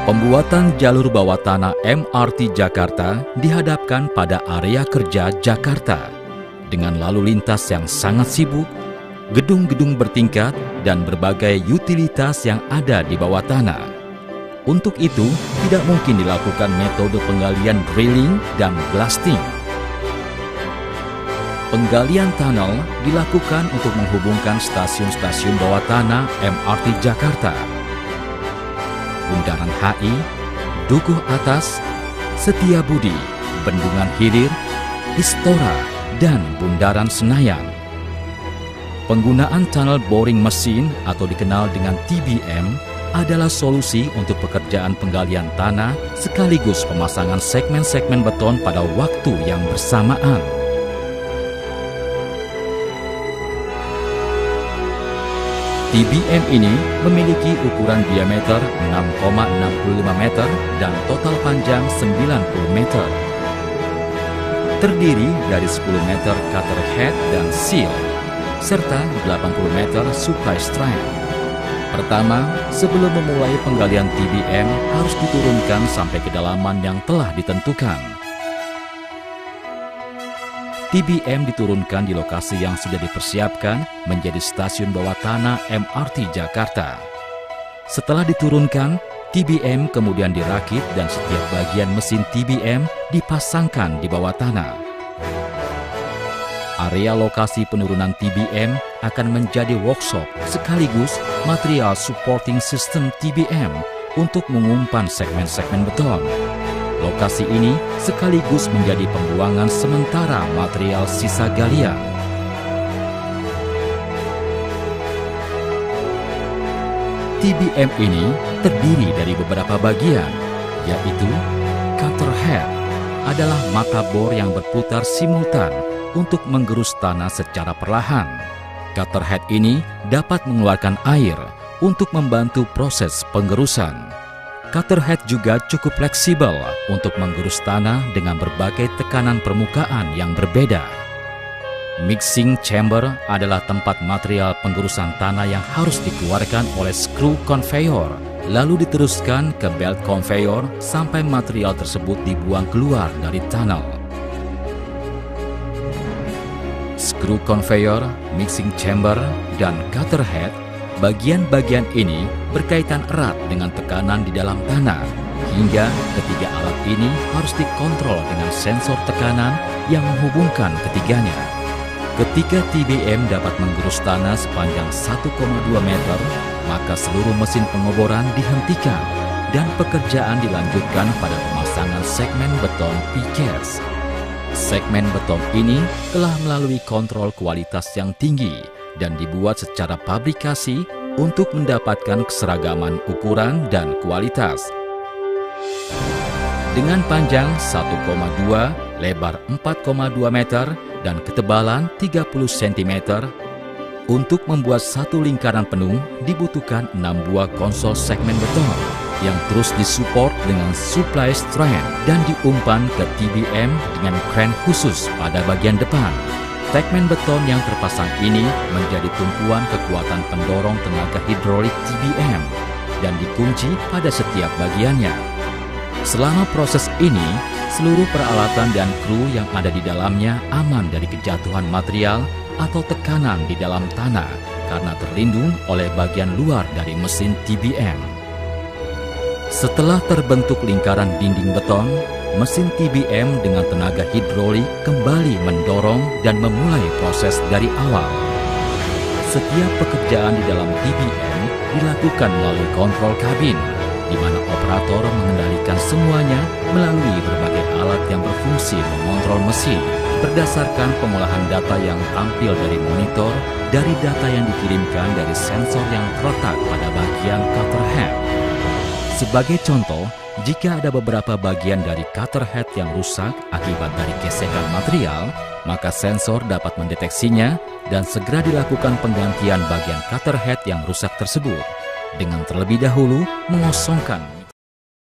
Pembuatan jalur bawah tanah MRT Jakarta dihadapkan pada area kerja Jakarta dengan lalu lintas yang sangat sibuk, gedung-gedung bertingkat, dan berbagai utilitas yang ada di bawah tanah. Untuk itu, tidak mungkin dilakukan metode penggalian drilling dan blasting. Penggalian tunnel dilakukan untuk menghubungkan stasiun-stasiun bawah tanah MRT Jakarta. Bundaran HI, Dukuh Atas, Setiabudi, Bendungan Hilir, Istora, dan Bundaran Senayan. Penggunaan tunnel boring mesin atau dikenal dengan TBM adalah solusi untuk pekerjaan penggalian tanah sekaligus pemasangan segmen-segmen beton pada waktu yang bersamaan. TBM ini memiliki ukuran diameter 6,65 meter dan total panjang 90 meter. Terdiri dari 10 meter cutter head dan seal, serta 80 meter supply strand. Pertama, sebelum memulai penggalian TBM harus diturunkan sampai kedalaman yang telah ditentukan. TBM diturunkan di lokasi yang sudah dipersiapkan menjadi stasiun bawah tanah MRT Jakarta. Setelah diturunkan, TBM kemudian dirakit dan setiap bagian mesin TBM dipasangkan di bawah tanah. Area lokasi penurunan TBM akan menjadi workshop sekaligus material supporting system TBM untuk mengumpan segmen-segmen beton. Lokasi ini sekaligus menjadi pembuangan sementara material sisa galian. TBM ini terdiri dari beberapa bagian, yaitu cutter head adalah mata bor yang berputar simultan untuk menggerus tanah secara perlahan. Cutter head ini dapat mengeluarkan air untuk membantu proses penggerusan. Cutter head juga cukup fleksibel untuk menggerus tanah dengan berbagai tekanan permukaan yang berbeda. Mixing chamber adalah tempat material penggerusan tanah yang harus dikeluarkan oleh screw conveyor, lalu diteruskan ke belt conveyor sampai material tersebut dibuang keluar dari tunnel. Screw conveyor, mixing chamber, dan cutter head, bagian-bagian ini berkaitan erat dengan tekanan di dalam tanah, hingga ketiga alat ini harus dikontrol dengan sensor tekanan yang menghubungkan ketiganya. Ketika TBM dapat menggerus tanah sepanjang 1,2 meter, maka seluruh mesin pengoboran dihentikan dan pekerjaan dilanjutkan pada pemasangan segmen beton precast. Segmen beton ini telah melalui kontrol kualitas yang tinggi dan dibuat secara pabrikasi untuk mendapatkan keseragaman ukuran dan kualitas. Dengan panjang 1,2, lebar 4,2 meter, dan ketebalan 30 cm, untuk membuat satu lingkaran penuh dibutuhkan 6 buah konsol segmen beton yang terus disupport dengan supply strand dan diumpan ke TBM dengan kren khusus pada bagian depan. Segmen beton yang terpasang ini menjadi tumpuan kekuatan pendorong tenaga hidrolik TBM dan dikunci pada setiap bagiannya. Selama proses ini, seluruh peralatan dan kru yang ada di dalamnya aman dari kejatuhan material atau tekanan di dalam tanah karena terlindung oleh bagian luar dari mesin TBM. Setelah terbentuk lingkaran dinding beton, mesin TBM dengan tenaga hidrolik kembali mendorong dan memulai proses dari awal. Setiap pekerjaan di dalam TBM dilakukan melalui kontrol kabin, di mana operator mengendalikan semuanya melalui berbagai alat yang berfungsi mengontrol mesin berdasarkan pengolahan data yang tampil dari monitor dari data yang dikirimkan dari sensor yang terletak pada bagian cutter head. Sebagai contoh, jika ada beberapa bagian dari cutter head yang rusak akibat dari gesekan material, maka sensor dapat mendeteksinya dan segera dilakukan penggantian bagian cutter head yang rusak tersebut dengan terlebih dahulu mengosongkan